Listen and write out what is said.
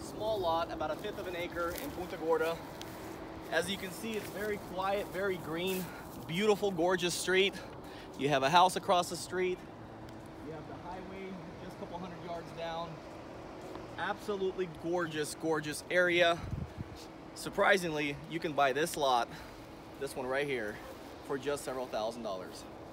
small lot, about 1/5 of an acre in Punta Gorda. As you can see, it's very quiet, very green, beautiful, gorgeous street. You have a house across the street. You have the highway just a couple hundred yards down. Absolutely gorgeous, gorgeous area. Surprisingly, you can buy this lot, this one right here, for just several $1,000s.